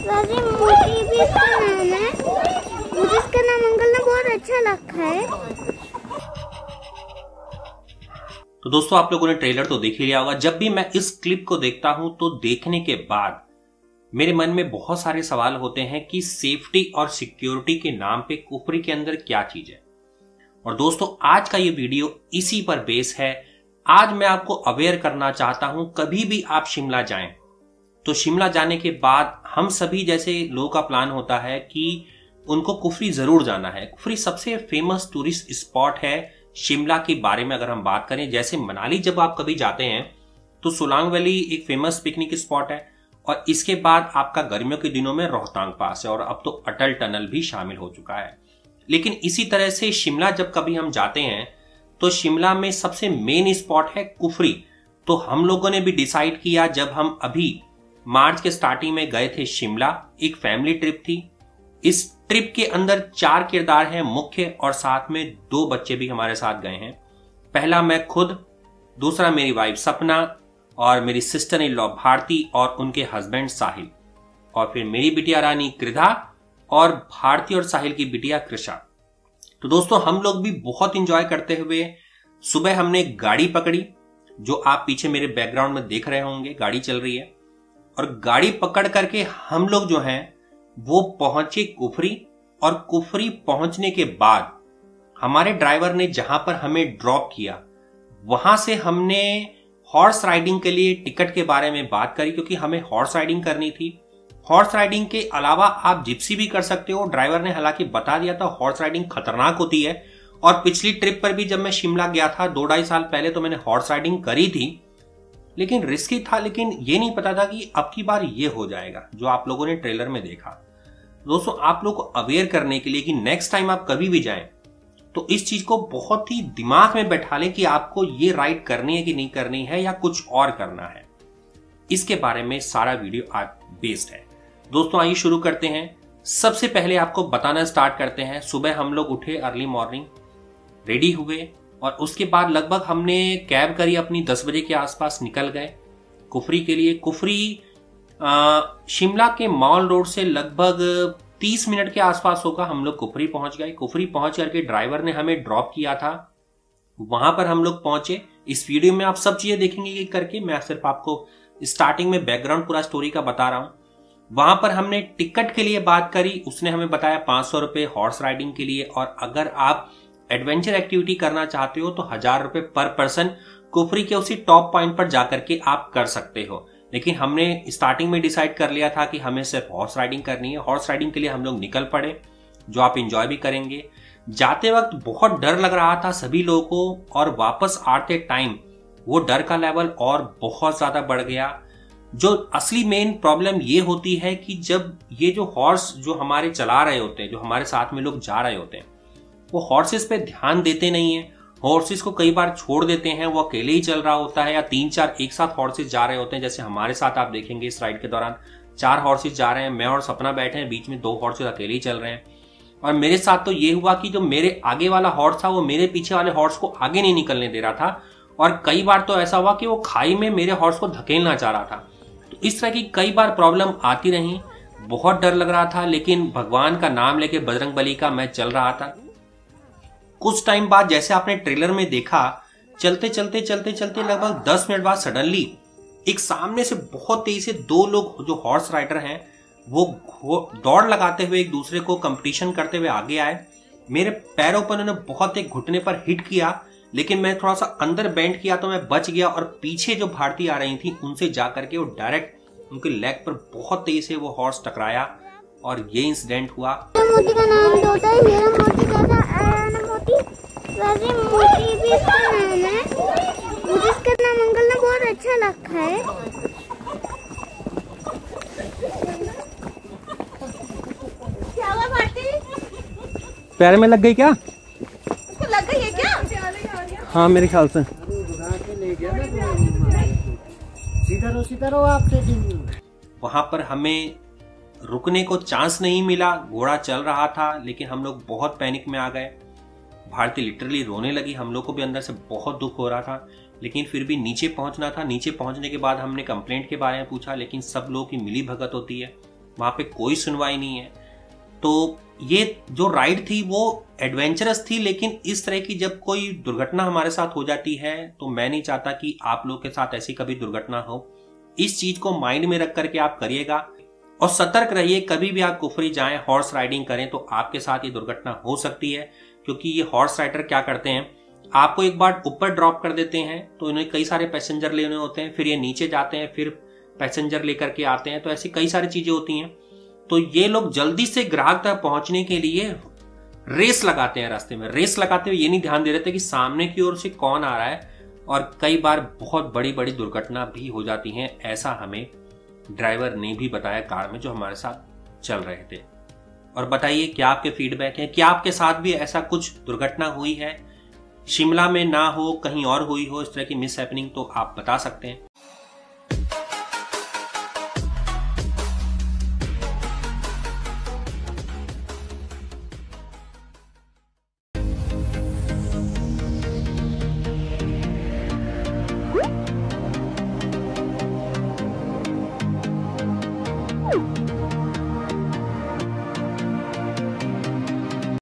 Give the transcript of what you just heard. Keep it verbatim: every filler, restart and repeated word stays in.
वैसे मोटी भी इसका नाम है, मुझे इसका नाम अंकल ने बहुत अच्छा रखा है। तो दोस्तों आप लोगों ने ट्रेलर तो देख ही लिया होगा। जब भी मैं इस क्लिप को देखता हूं तो देखने के बाद मेरे मन में बहुत सारे सवाल होते हैं कि सेफ्टी और सिक्योरिटी के नाम पे कुफरी के अंदर क्या चीज है। और दोस्तों आज का ये वीडियो इसी पर बेस है। आज मैं आपको अवेयर करना चाहता हूं, कभी भी आप शिमला जाएं तो शिमला जाने के बाद हम सभी जैसे लोगों का प्लान होता है कि उनको कुफरी जरूर जाना है। कुफरी सबसे फेमस टूरिस्ट स्पॉट है शिमला के बारे में अगर हम बात करें। जैसे मनाली जब आप कभी जाते हैं तो सोलांग वैली एक फेमस पिकनिक स्पॉट है, और इसके बाद आपका गर्मियों के दिनों में रोहतांग पास है, और अब तो अटल टनल भी शामिल हो चुका है। लेकिन इसी तरह से शिमला जब कभी हम जाते हैं तो शिमला में सबसे मेन स्पॉट है कुफरी। तो हम लोगों ने भी डिसाइड किया, जब हम अभी मार्च के स्टार्टिंग में गए थे शिमला, एक फैमिली ट्रिप थी। इस ट्रिप के अंदर चार किरदार हैं मुख्य, और साथ में दो बच्चे भी हमारे साथ गए हैं। पहला मैं खुद, दूसरा मेरी वाइफ सपना, और मेरी सिस्टर इन लॉ भारती और उनके हस्बैंड साहिल, और फिर मेरी बिटिया रानी कृधा और भारती और साहिल की बिटिया कृषा। तो दोस्तों हम लोग भी बहुत इंजॉय करते हुए सुबह हमने गाड़ी पकड़ी, जो आप पीछे मेरे बैकग्राउंड में देख रहे होंगे, गाड़ी चल रही है। और गाड़ी पकड़ करके हम लोग जो हैं वो पहुंचे कुफरी, और कुफरी पहुंचने के बाद हमारे ड्राइवर ने जहां पर हमें ड्रॉप किया वहां से हमने हॉर्स राइडिंग के लिए टिकट के बारे में बात करी, क्योंकि हमें हॉर्स राइडिंग करनी थी। हॉर्स राइडिंग के अलावा आप जिप्सी भी कर सकते हो। ड्राइवर ने हालांकि बता दिया था हॉर्स राइडिंग खतरनाक होती है, और पिछली ट्रिप पर भी जब मैं शिमला गया था दो ढाई साल पहले तो मैंने हॉर्स राइडिंग करी थी, लेकिन रिस्की था। लेकिन ये नहीं पता था कि अब की बार ये हो जाएगा जो आप लोगों ने ट्रेलर में देखा। दोस्तों आप लोग को अवेयर करने के लिए कि नेक्स्ट टाइम आप कभी भी जाएं तो इस चीज को बहुत ही दिमाग में बैठा लें कि आपको ये राइड करनी है कि नहीं करनी है, या कुछ और करना है। इसके बारे में सारा वीडियो आप बेस्ड है। दोस्तों आइए शुरू करते हैं। सबसे पहले आपको बताना स्टार्ट करते हैं। सुबह हम लोग उठे अर्ली मॉर्निंग, रेडी हुए, और उसके बाद लगभग हमने कैब करी अपनी, दस बजे के आसपास निकल गए कुफरी के लिए। कुफरी आ, शिमला के मॉल रोड से लगभग तीस मिनट के आसपास होगा हम लोग कुफरी पहुंच गए। कुफरी पहुंच करके ड्राइवर ने हमें ड्रॉप किया था, वहां पर हम लोग पहुंचे। इस वीडियो में आप सब चीजें देखेंगे ये करके, मैं सिर्फ आपको स्टार्टिंग में बैकग्राउंड पूरा स्टोरी का बता रहा हूं। वहां पर हमने टिकट के लिए बात करी, उसने हमें बताया पांच सौ रुपए हॉर्स राइडिंग के लिए, और अगर आप एडवेंचर एक्टिविटी करना चाहते हो तो हजार रुपए पर पर्सन कुफरी के उसी टॉप पॉइंट पर जाकर के आप कर सकते हो। लेकिन हमने स्टार्टिंग में डिसाइड कर लिया था कि हमें सिर्फ हॉर्स राइडिंग करनी है। हॉर्स राइडिंग के लिए हम लोग निकल पड़े, जो आप एंजॉय भी करेंगे। जाते वक्त बहुत डर लग रहा था सभी लोगों को, और वापस आते टाइम वो डर का लेवल और बहुत ज्यादा बढ़ गया। जो असली मेन प्रॉब्लम ये होती है कि जब ये जो हॉर्स जो हमारे चला रहे होते हैं, जो हमारे साथ में लोग जा रहे होते हैं, वो हॉर्सेस पे ध्यान देते नहीं है। हॉर्सेस को कई बार छोड़ देते हैं, वो अकेले ही चल रहा होता है, या तीन चार एक साथ हॉर्सेस जा रहे होते हैं। जैसे हमारे साथ आप देखेंगे इस राइड के दौरान चार हॉर्सेस जा रहे हैं, मैं और सपना बैठे हैं, बीच में दो हॉर्सेस अकेले ही चल रहे हैं। और मेरे साथ तो ये हुआ कि जो मेरे आगे वाला हॉर्स था वो मेरे पीछे वाले हॉर्स को आगे नहीं निकलने दे रहा था, और कई बार तो ऐसा हुआ कि वो खाई में मेरे हॉर्स को धकेलना चाह रहा था। तो इस तरह की कई बार प्रॉब्लम आती रही, बहुत डर लग रहा था। लेकिन भगवान का नाम लेके, बजरंग बली का, मैं चल रहा था। कुछ टाइम बाद जैसे आपने ट्रेलर में देखा, चलते चलते चलते चलते लगभग दस मिनट बाद सडनली एक सामने से बहुत तेजी से दो लोग जो हॉर्स राइडर हैं वो दौड़ लगाते हुए एक दूसरे को कंपटीशन करते हुए आगे आए। मेरे पैरों पर उन्होंने बहुत एक घुटने पर हिट किया, लेकिन मैं थोड़ा सा अंदर बेंड किया तो मैं बच गया, और पीछे जो भारती आ रही थी उनसे जाकर के वो डायरेक्ट उनके लेग पर बहुत तेजी से वो हॉर्स टकराया, और ये इंसिडेंट हुआ। मोती का नाम डोडा है, मेरा मोती का नाम मोती, वैसे मोती भी इसका नाम है, मुझे इसका नाम अंकल ने बहुत अच्छा रखा है। क्या हुआ भारती? पैर में लग गई क्या? उसको लग गई है क्या? हाँ मेरे ख्याल से। सीधा रहो सीधा रहो आपसे। वहां पर हमें रुकने को चांस नहीं मिला, घोड़ा चल रहा था, लेकिन हम लोग बहुत पैनिक में आ गए। भारती लिटरली रोने लगी, हम लोग को भी अंदर से बहुत दुख हो रहा था, लेकिन फिर भी नीचे पहुंचना था। नीचे पहुंचने के बाद हमने कंप्लेंट के बारे में पूछा, लेकिन सब लोगों की मिली भगत होती है, वहां पे कोई सुनवाई नहीं है। तो ये जो राइड थी वो एडवेंचरस थी, लेकिन इस तरह की जब कोई दुर्घटना हमारे साथ हो जाती है तो मैं नहीं चाहता कि आप लोग के साथ ऐसी कभी दुर्घटना हो। इस चीज को माइंड में रख करके आप करिएगा और सतर्क रहिए। कभी भी आप कुफरी जाएं, हॉर्स राइडिंग करें तो आपके साथ ये दुर्घटना हो सकती है, क्योंकि ये हॉर्स राइडर क्या करते हैं, आपको एक बार ऊपर ड्रॉप कर देते हैं तो इन्हें कई सारे पैसेंजर लेने होते हैं, फिर ये नीचे जाते हैं, फिर पैसेंजर लेकर के आते हैं, तो ऐसी कई सारी चीजें होती हैं। तो ये लोग जल्दी से ग्राहक तक पहुंचने के लिए रेस लगाते हैं। रास्ते में रेस लगाते हुए ये नहीं ध्यान दे रहे थे कि सामने की ओर से कौन आ रहा है, और कई बार बहुत बड़ी बड़ी दुर्घटना भी हो जाती हैं। ऐसा हमें ड्राइवर ने भी बताया कार में जो हमारे साथ चल रहे थे। और बताइए क्या आपके फीडबैक है, क्या आपके साथ भी ऐसा कुछ दुर्घटना हुई है, शिमला में ना हो कहीं और हुई हो इस तरह की मिस हैपनिंग, तो आप बता सकते हैं। Woo!